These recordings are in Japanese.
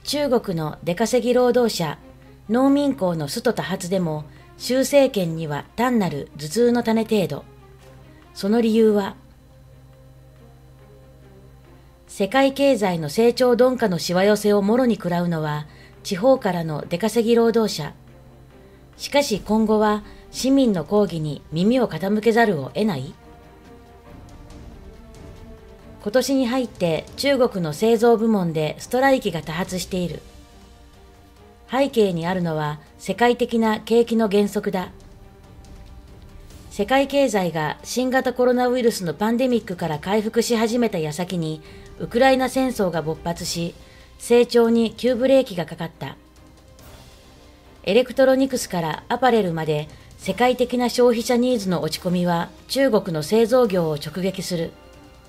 中国の出稼ぎ労働者、農民工のスト多発でも、習政権には単なる頭痛の種程度。その理由は、世界経済の成長鈍化のしわ寄せをもろに食らうのは、地方からの出稼ぎ労働者。しかし今後は、市民の抗議に耳を傾けざるを得ない。今年に入って中国の製造部門でストライキが多発している。背景にあるのは世界的な景気の減速だ。世界経済が新型コロナウイルスのパンデミックから回復し始めた矢先にウクライナ戦争が勃発し、成長に急ブレーキがかかった。エレクトロニクスからアパレルまで世界的な消費者ニーズの落ち込みは中国の製造業を直撃する。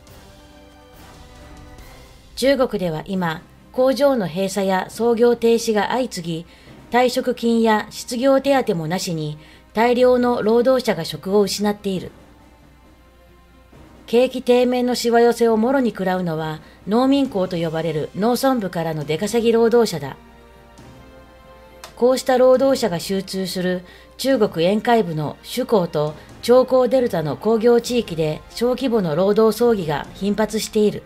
中国では今、工場の閉鎖や操業停止が相次ぎ、退職金や失業手当もなしに大量の労働者が職を失っている。景気低迷のしわ寄せをもろに食らうのは農民工と呼ばれる農村部からの出稼ぎ労働者だ。こうした労働者が集中する中国沿海部の首港と長江デルタの工業地域で小規模の労働争議が頻発している。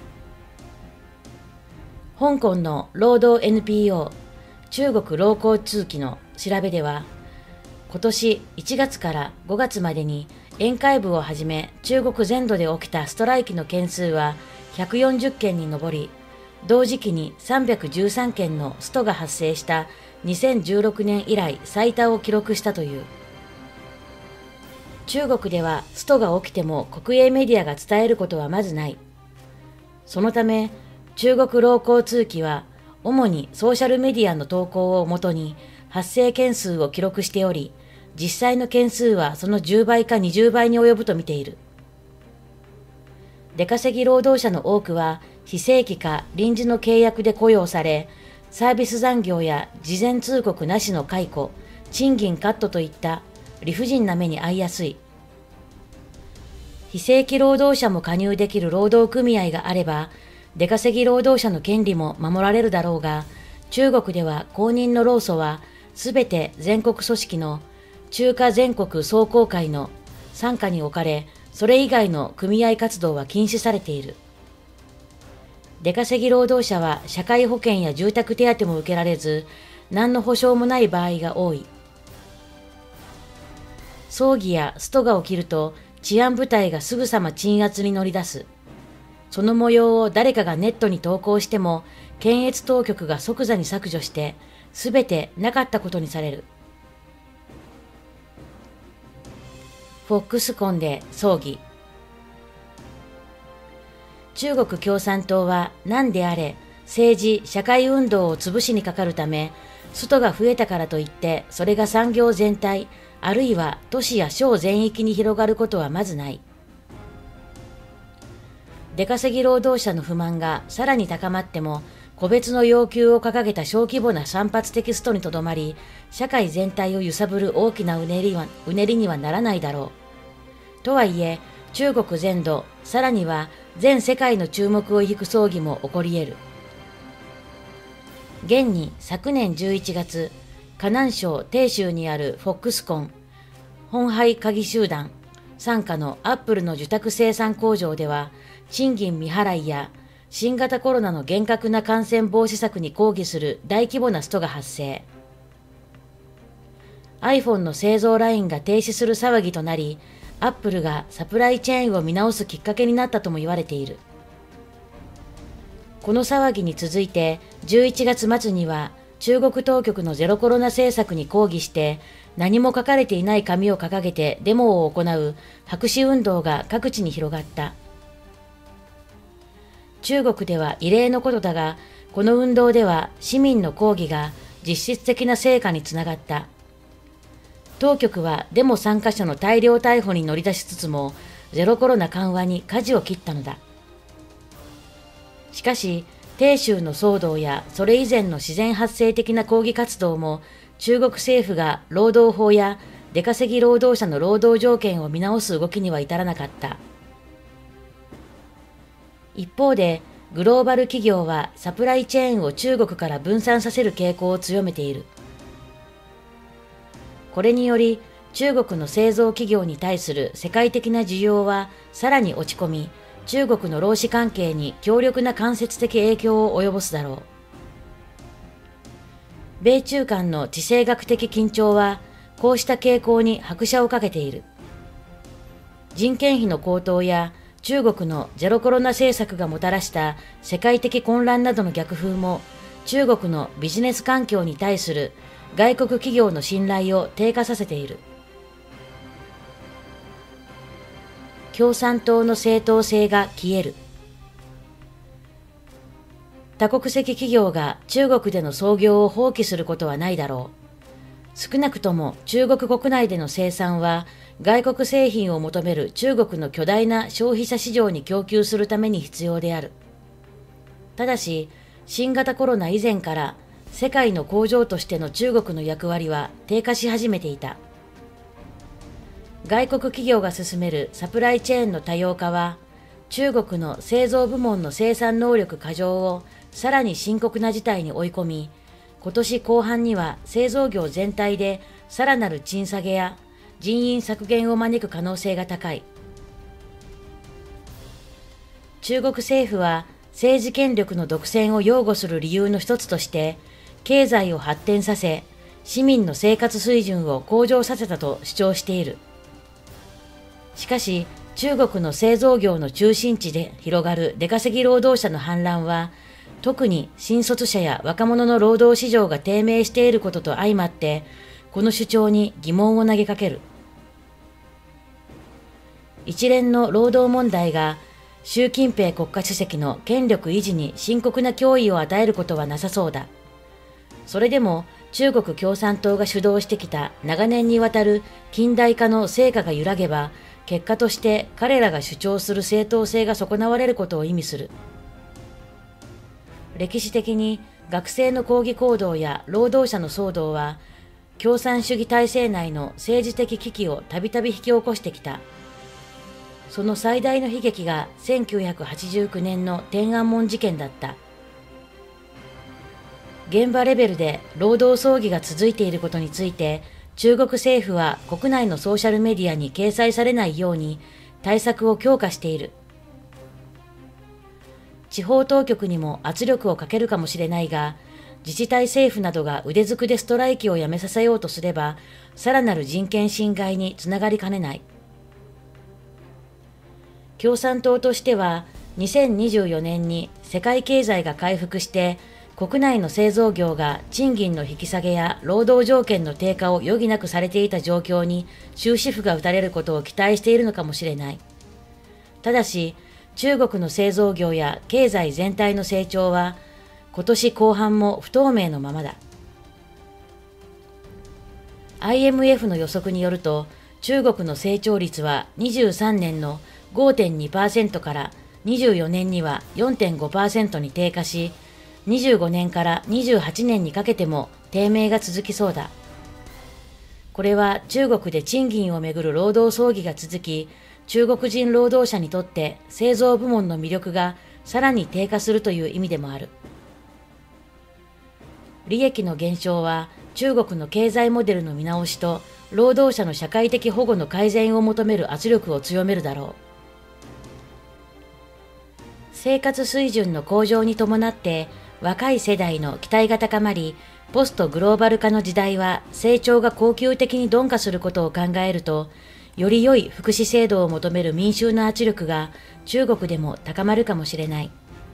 香港の労働 NPO 中国労工通期の調べでは、今年1月から5月までに沿海部をはじめ中国全土で起きたストライキの件数は140件に上り、同時期に313件のストが発生した2016年以来最多を記録したという。中国ではストが起きても国営メディアが伝えることはまずない。そのため、中国労工通期は主にソーシャルメディアの投稿をもとに発生件数を記録しており、実際の件数はその10倍か20倍に及ぶと見ている。出稼ぎ労働者の多くは非正規か臨時の契約で雇用され、サービス残業や事前通告なしの解雇、賃金カットといった理不尽な目に遭いやすい。非正規労働者も加入できる労働組合があれば、出稼ぎ労働者の権利も守られるだろうが、中国では公認の労組はすべて全国組織の中華全国壮行会の傘下に置かれ、それ以外の組合活動は禁止されている。出稼ぎ労働者は社会保険や住宅手当も受けられず、何の保障もない場合が多い。葬儀やストが起きると治安部隊がすぐさま鎮圧に乗り出す。その模様を誰かがネットに投稿しても、検閲当局が即座に削除して、すべてなかったことにされる。フォックスコンで葬儀。中国共産党は何であれ、政治・社会運動を潰しにかかるため、ストが増えたからといって、それが産業全体、あるいは都市や省全域に広がることはまずない。出稼ぎ労働者の不満がさらに高まっても、個別の要求を掲げた小規模な散発的ストにとどまり、社会全体を揺さぶる大きなうねりにはならないだろう。とはいえ、中国全土、さらには全世界の注目を引く騒ぎも起こり得る。現に昨年11月、河南省鄭州にあるフォックスコン、本廃科技集団、傘下のアップルの受託生産工場では、賃金未払いや新型コロナの厳格な感染防止策に抗議する大規模なストが発生。iPhone の製造ラインが停止する騒ぎとなり、アップルがサプライチェーンを見直すきっかけになったとも言われている。この騒ぎに続いて、11月末には中国当局のゼロコロナ政策に抗議して、何も書かれていない紙を掲げてデモを行う白紙運動が各地に広がった。中国では異例のことだが、この運動では市民の抗議が実質的な成果につながった。当局はデモ参加者の大量逮捕に乗り出しつつも、ゼロコロナ緩和に舵を切ったのだ。しかし、鄭州の騒動やそれ以前の自然発生的な抗議活動も、中国政府が労働法や出稼ぎ労働者の労働条件を見直す動きには至らなかった。一方で、 グローバル企業はサプライチェーンを中国から分散させる傾向を強めている。これにより、中国の製造企業に対する世界的な需要はさらに落ち込み、中国の労使関係に強力な間接的影響を及ぼすだろう。米中間の地政学的緊張は、こうした傾向に拍車をかけている。人件費の高騰や中国のゼロコロナ政策がもたらした世界的混乱などの逆風も、中国のビジネス環境に対する外国企業の信頼を低下させている。共産党の正当性が消える。多国籍企業が中国での操業を放棄することはないだろう。少なくとも中国国内での生産は外国製品を求める中国の巨大な消費者市場に供給するために必要である。ただし、新型コロナ以前から世界の工場としての中国の役割は低下し始めていた。外国企業が進めるサプライチェーンの多様化は、中国の製造部門の生産能力過剰をさらに深刻な事態に追い込み、今年後半には製造業全体でさらなる賃下げや人員削減を招く可能性が高い。中国政府は政治権力の独占を擁護する理由の一つとして、経済を発展させ、市民の生活水準を向上させたと主張している。しかし、中国の製造業の中心地で広がる出稼ぎ労働者の反乱は、特に新卒者や若者の労働市場が低迷していることと相まって、この主張に疑問を投げかける。一連の労働問題が、習近平国家主席の権力維持に深刻な脅威を与えることはなさそうだ。それでも、中国共産党が主導してきた長年にわたる近代化の成果が揺らげば、結果として彼らが主張する正当性が損なわれることを意味する。歴史的に学生の抗議行動や労働者の騒動は、共産主義体制内の政治的危機をたびたび引き起こしてきた。その最大の悲劇が1989年の天安門事件だった。現場レベルで労働争議が続いていることについて、中国政府は国内のソーシャルメディアに掲載されないように対策を強化している。地方当局にも圧力をかけるかもしれないが、自治体政府などが腕づくでストライキをやめさせようとすれば、さらなる人権侵害につながりかねない。共産党としては、2024年に世界経済が回復して、国内の製造業が賃金の引き下げや労働条件の低下を余儀なくされていた状況に終止符が打たれることを期待しているのかもしれない。ただし、中国の製造業や経済全体の成長は今年後半も不透明のままだ。IMF の予測によると、中国の成長率は23年の 5.2% から24年には 4.5% に低下し、25年から28年にかけても低迷が続きそうだ。これは中国で賃金をめぐる労働争議が続き、中国人労働者にとって製造部門の魅力がさらに低下するという意味でもある。利益の減少は中国の経済モデルの見直しと労働者の社会的保護の改善を求める圧力を強めるだろう。生活水準の向上に伴って若い世代の期待が高まり、ポストグローバル化の時代は成長が恒久的に鈍化することを考えると、より良い福祉制度を求める民衆の圧力が中国でも高まるかもしれない。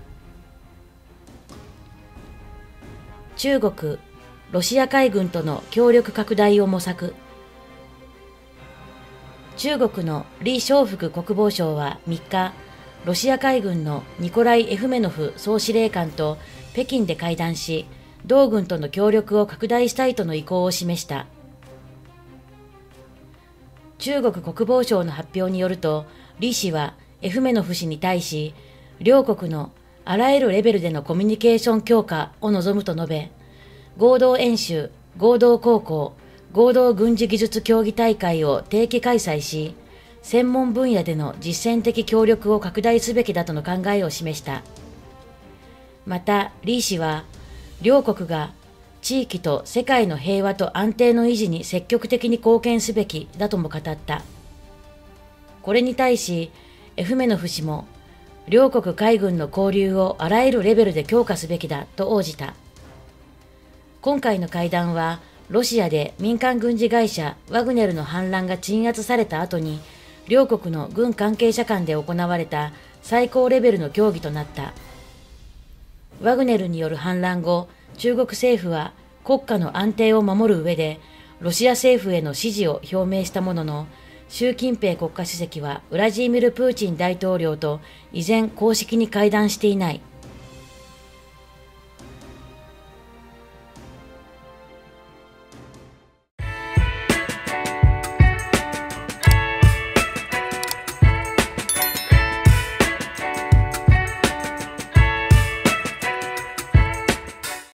中国、ロシア海軍との協力拡大を模索。中国の李尚福国防相は3日、ロシア海軍のニコライ・エフメノフ総司令官と北京で会談し、同軍との協力を拡大したいとの意向を示した。中国国防省の発表によると、李氏はエフメノフ氏に対し、両国のあらゆるレベルでのコミュニケーション強化を望むと述べ、合同演習、合同航行、合同軍事技術競技大会を定期開催し、専門分野での実践的協力を拡大すべきだとの考えを示した。 また、李氏は、両国が地域と世界の平和と安定の維持に積極的に貢献すべきだとも語った。これに対し、エフメノフ氏も、両国海軍の交流をあらゆるレベルで強化すべきだと応じた。今回の会談は、ロシアで民間軍事会社ワグネルの反乱が鎮圧された後に、両国の軍関係者間で行われた最高レベルの協議となった。ワグネルによる反乱後、中国政府は国家の安定を守る上で、ロシア政府への支持を表明したものの、習近平国家主席はウラジーミル・プーチン大統領と依然公式に会談していない。